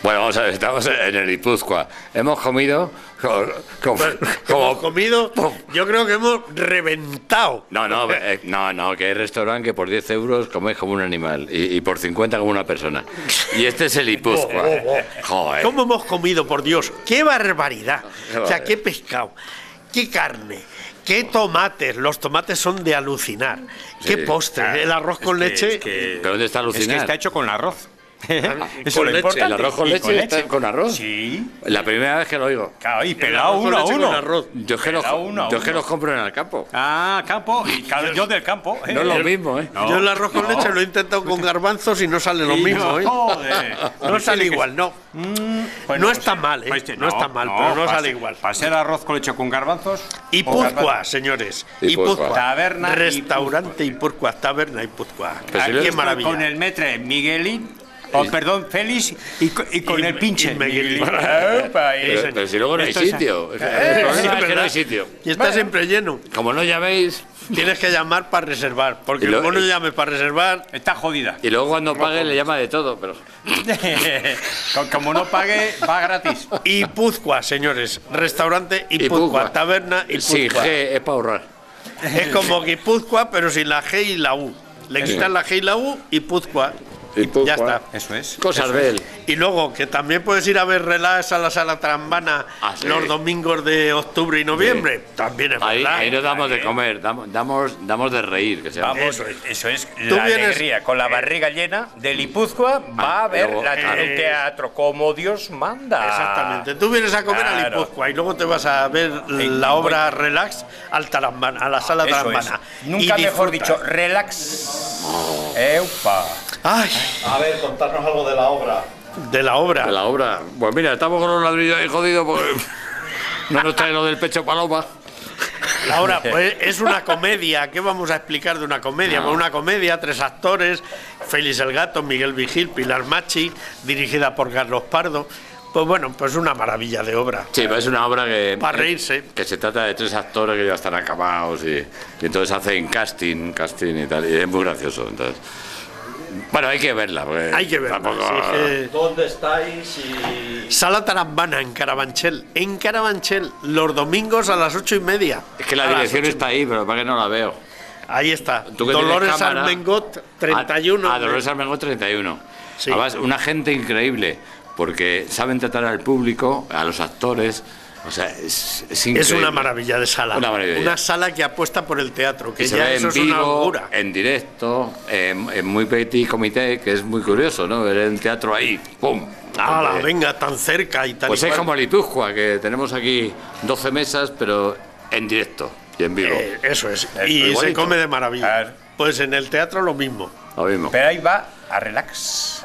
Bueno, vamos a ver, estamos en el Guipúzcoa. Hemos comido Hemos comido, yo creo que hemos reventado. No, que hay restaurante que por 10 euros comes como un animal y por 50 como una persona. Y este es el Guipúzcoa. Joder. ¿Cómo hemos comido, por Dios? ¡Qué barbaridad! O sea, qué pescado, qué carne, qué tomates. Los tomates son de alucinar. Sí. Qué postre, el arroz con leche. ¿Pero dónde está alucinar? Es que está hecho con arroz. Eso es lo importante. ¿El arroz con leche está con arroz? Sí. La primera vez que lo oigo. Claro, y pelado uno a uno. Yo es que los compro en el campo. Ah, campo. Y claro, yo del campo. No es lo mismo, ¿eh? Yo el arroz con leche lo he intentado con garbanzos y no sale lo mismo, ¿eh? Joder. No sale igual, no. Bueno, No está mal, ¿eh? No está mal, pero no sale igual. Para ser arroz con leche con garbanzos. Guipúzcoa, señores. Guipúzcoa. Taberna Restaurante Guipúzcoa, taberna Guipúzcoa. Pero Qué maravilla. Con el metre Miguelín. Perdón, Félix y con el pinche. Miguelín. Pero si luego no hay sitio. El problema es que no hay sitio. Y está siempre lleno. Como no llaméis. Tienes que llamar para reservar, porque Y lo- como no llames para reservar, Está jodida. Y luego cuando pague le llama de todo, pero. Como no pague, va gratis. Guipúzcoa, señores. Restaurante Guipúzcoa. Guipúzcoa, taberna Sí, Guipúzcoa. G es para ahorrar. Es como Guipúzcoa, pero sin la G y la U. Le quitan la G y la U, Guipúzcoa. Guipúzcoa. Ya está. Eso es. Cosas de él. Y luego, que también puedes ir a ver relax a la Sala Trambana Sí. los domingos de octubre y noviembre. También es Ahí verdad. nos damos de comer, damos de reír, que se llama. Vamos, Eso es. eso es Tú la vienes- alegría. Con la barriga llena de Guipúzcoa va a ver luego- el teatro como Dios manda. Exactamente. Tú vienes a comer a Claro. Guipúzcoa y luego te vas a ver la obra relax al Tarambana, a la Sala Eso es. Trambana. Nunca Y mejor disfruta. dicho, relax. Eupa. Ay, A ver, contarnos algo de la obra. de la obra. De la obra. Pues mira, estamos con los ladrillos ahí jodidos porque no nos trae lo del pecho paloma. La obra, pues, es una comedia. ¿Qué vamos a explicar de una comedia? Pues una comedia, 3 actores: Félix el Gato, Miguel Vigil, Pilar Machi, dirigida por Carlos Pardo. Pues bueno, pues una maravilla de obra. Sí, pues es una obra que. Para reírse. Que se trata de 3 actores que ya están acabados y entonces hacen casting y tal. Y es muy gracioso. Entonces. Bueno, hay que verla. Porque Hay que verla. tampoco- sí, que- ¿Dónde estáis? Y Sala Tarambana, en Carabanchel. En Carabanchel, los domingos a las 8:30. Es que la A las dirección 8:30. está ahí, pero para que no la veo. Ahí está. Tú que tienes Dolores cámara. Armengot, 31. Dolores Armengot, 31. Sí. Además, una gente increíble, porque saben tratar al público, a los actores. O sea, es increíble. Es una maravilla de sala. Una maravilla. Una sala que apuesta por el teatro, que Que se ya ve eso en es una vivo, locura. en directo, en muy petit comité, que es muy curioso, ¿no? Ver el teatro ahí, ¡pum! ¡Hala, Donde- venga, tan cerca y tal! Pues y es cual! como Guipúzcoa, que tenemos aquí 12 mesas, pero en directo y en vivo. Eso es. muy Y se bonito. come de maravilla. Claro. Pues en el teatro lo mismo. Lo mismo. Pero ahí va a relax.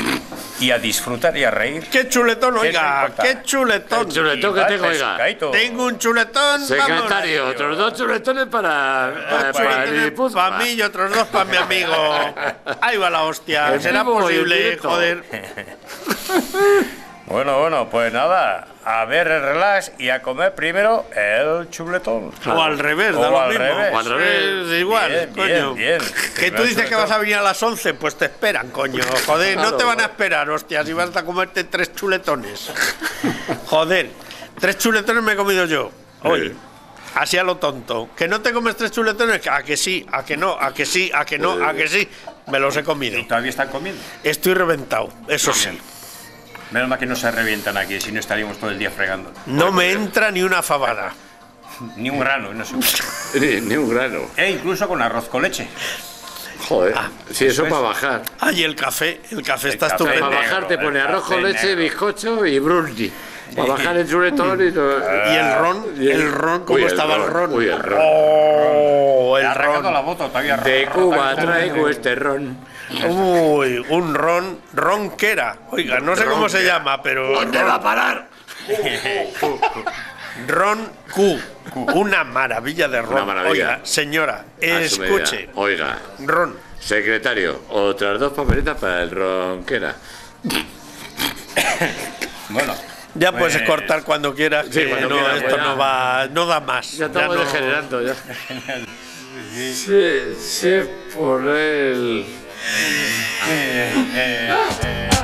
Y a disfrutar y a reír. ¡Qué chuletón, ¿Qué oiga! te importa? ¡Qué chuletón! El chuletón que tengo, oiga. Tengo un chuletón. Secretario, vamos. otros 2 chuletones para el Guipúzcoa. Para mí y otros 2 para mi amigo. Ahí va la hostia. En ¿Será vivo y en posible, directo. joder? Bueno, pues nada. A ver el relax y a comer primero el chuletón. O al revés, da O lo al mismo. revés. O al revés. Es igual, Bien, coño. bien, bien. Que tú dices que vas a venir a las 11, pues te esperan, coño. Joder, no te van a esperar, hostia, si vas a comerte 3 chuletones. Joder, 3 chuletones me he comido yo hoy. Así a lo tonto. ¿Que no te comes 3 chuletones? A que sí, a que no, a que sí, a que no, a que sí. Me los he comido. ¿Todavía están comiendo? Estoy reventado, eso sí. Menos mal que no se revientan aquí, si no estaríamos todo el día fregando. No me entra ni una fabada. Ni un grano, no sé. Ni un grano. Incluso con arroz con leche. Joder. Sí, eso es. para bajar. Ay, el café está café. estupendo. Para negro, bajar te pone el arroz con café leche, negro. bizcocho y brunchi. Para bajar el chuletón y todo. Y el ron, ¿cómo Uy, estaba el ron? Uy, el ron. Oh, ¿Te el ha arrancado ron. la moto todavía? De Cuba traigo este ron. Uy, un ronquera. Oiga, no sé cómo se llama, pero ¿Dónde va a parar? ron Q. Una maravilla de ron. Una maravilla. Oiga, señora, A su escuche. medida. Oiga, Ron. secretario, otras 2 papeletas para el ronquera. Bueno, Ya puedes Pues- cortar cuando quieras, Sí, que cuando no, quieras, esto pues ya. no va, no da más. Ya estamos no- degenerando ya. Sí, por el...